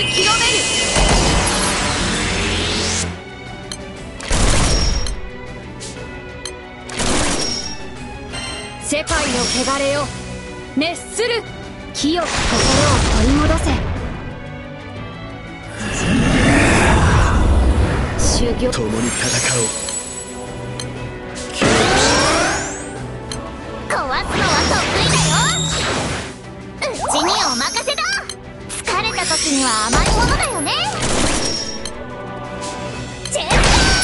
清める。世界の汚れを熱する。清き心を取り戻せ。修行共に戦おう。 壊すのは得意だよ。うちにお任せだ。疲れた時には甘いものだよね。チェスタ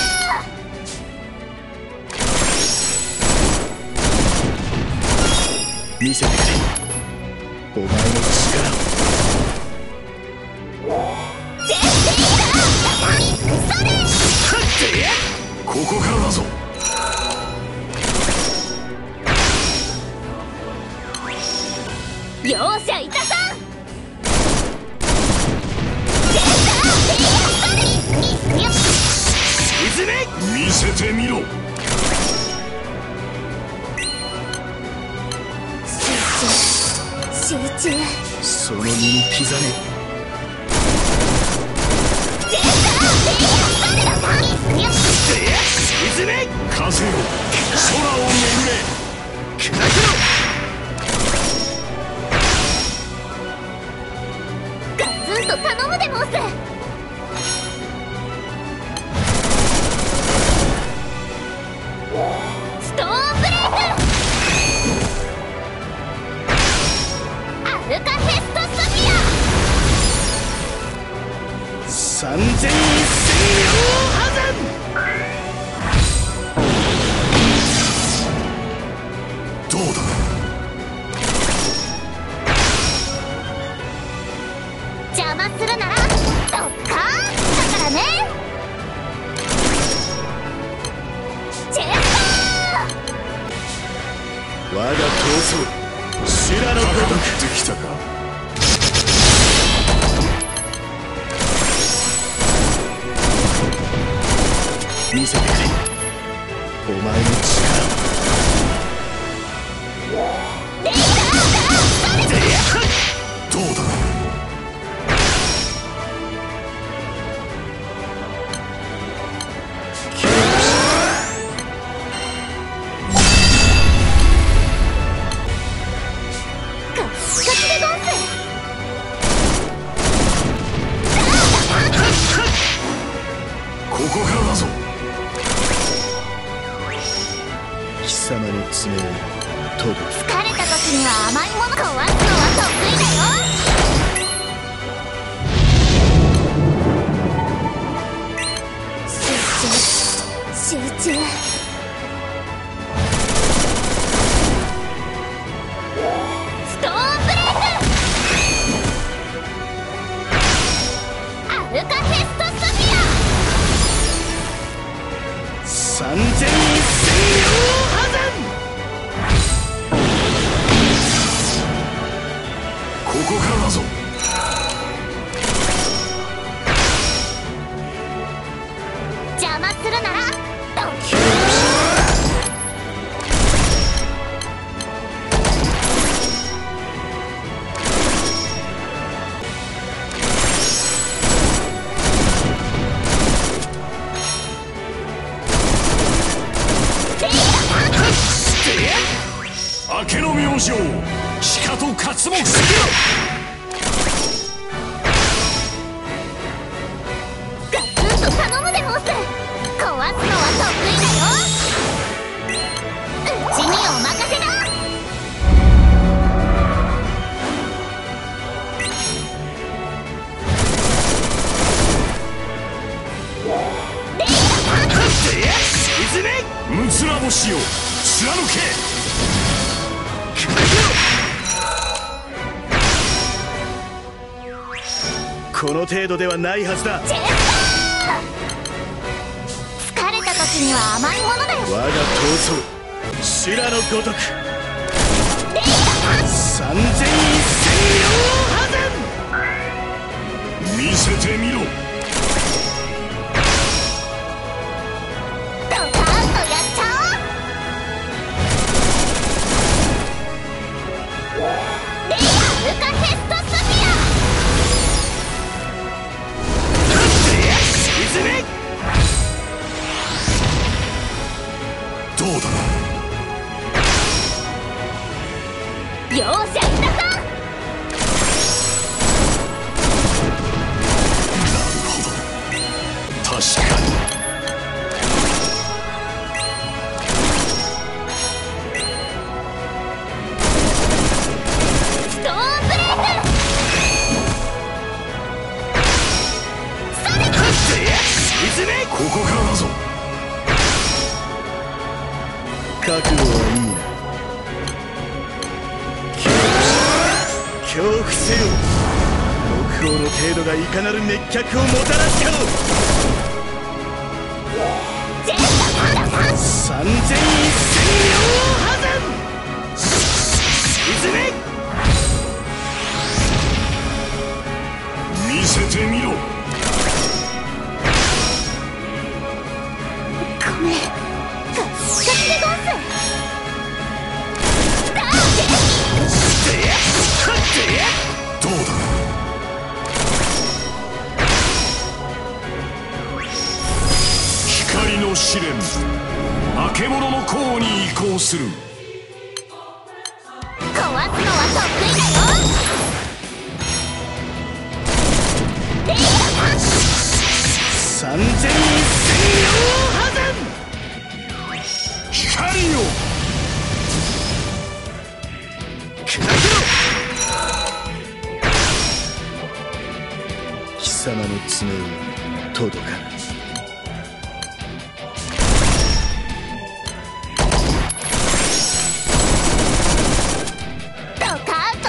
ー見せてくれ、お前の力を。 ジェスティーだ。それここからだぞ。 容赦いたさん。 沈め。見せてみろ。 集中。 その身に刻め。沈め。風よ、空を巡れ。砕くろ。 ガツンと頼むでモス。ストーンブレイク。アルカヘストスフィア。 三千一千両破山。どうだ。 邪魔するならドッカーンだからね。チェスター。 我が闘争修羅のごとくできたか。見せてくれ、お前の力を。どうだ。ここからだぞ。貴様の爪を研ぐ。 疲れた時には甘いもの壊すのは得意だよ。集中。ストーンブレイク。アルカヘストスフィア。 三千一千両破山。ここからだぞ。 邪魔するならドッキー。 明けの明星、しかと活目すぎろ。 ガツンと頼むでモス。壊すのは得意だよ。うちにお任せだ。 沈め。むつら星よ、貫け。この程度ではないはずだ。 チェスター。疲れた時には甘いものだよ。 我が闘争修羅のごとく。三千一千両破山。見せてみろ。 ドカーンとやっちゃおう。でアルカヘストスフィア。 どうだ。 容赦いたさん。 確かに。 ストーンブレイク。それ。 沈め。ここからだぞ。 覚悟はいいな。恐怖せよ。目標の程度がいかなる熱脚をもたらすかの。三千一千両破山。沈め。 見せてみろ。 ごめん。ガッチガチでゴンス。 どうだ。光の試練、化け物の甲に移行する。 壊すのは得意だよ。 三千一千両破山。 光よ。 貴様の爪を届かない。 ドカーンとやっちゃ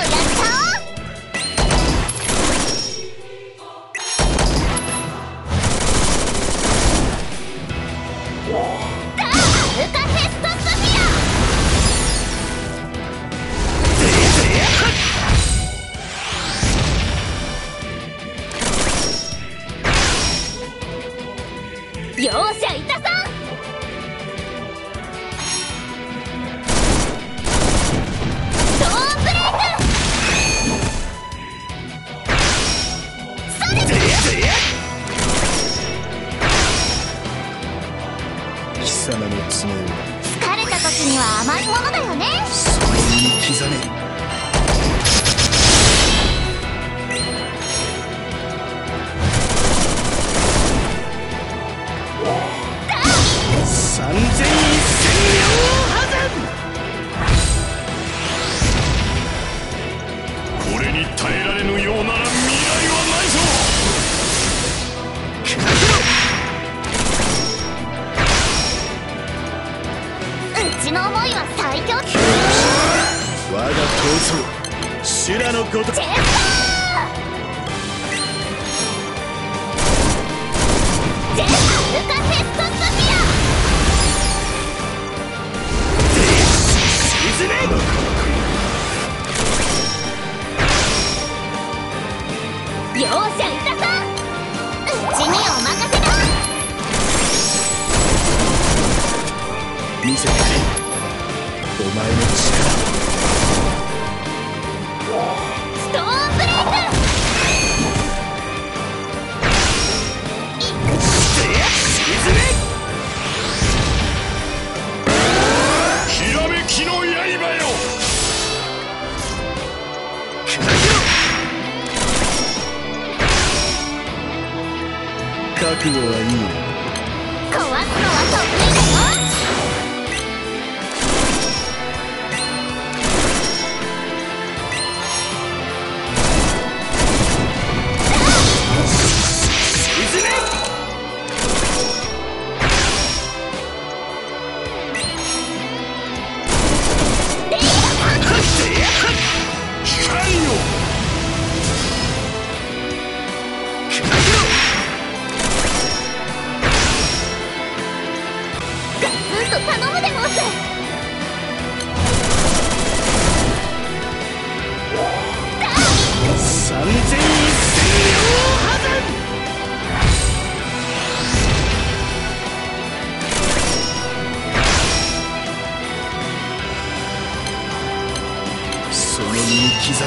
おう。アルカヘストスフィア。容赦いたさん。ストーンブレイク。それ。 貴様の爪を疲れた時には甘いものだよね。 その身に刻め。三千一千両破山。 これに耐えられぬようなら未来はないぞ。 うちの思いは最強。 我が闘争修羅のごと。 チェスター。アルカヘストスフィア。 沈め。 容赦いたさん。うちにお任せだ。 見せてくれ。お前の力。 ストーンブレイク。 沈め。 ひらめきの刃よ。 覚悟はいいな。 壊すのは得意だよ。 刻め。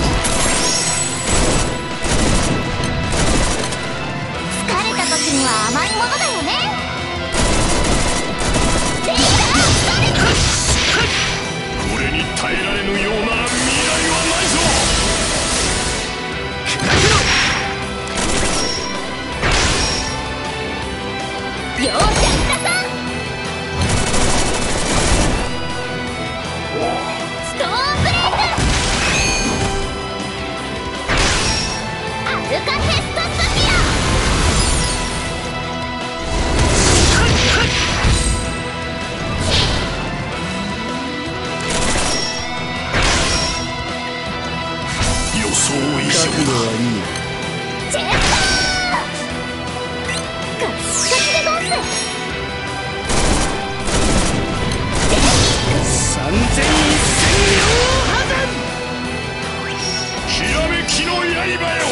疲れた時には甘甘いものだよね。レイダーストレッチ。 これに耐えられぬような未来はないぞ。 容赦いたさん。ストーンブレイク。アルカヘストスフィア。 予想以上覚悟はいい。 チェスター。カッチカチでゴンス。 三千一千両破山。 ひらめきの刃よ。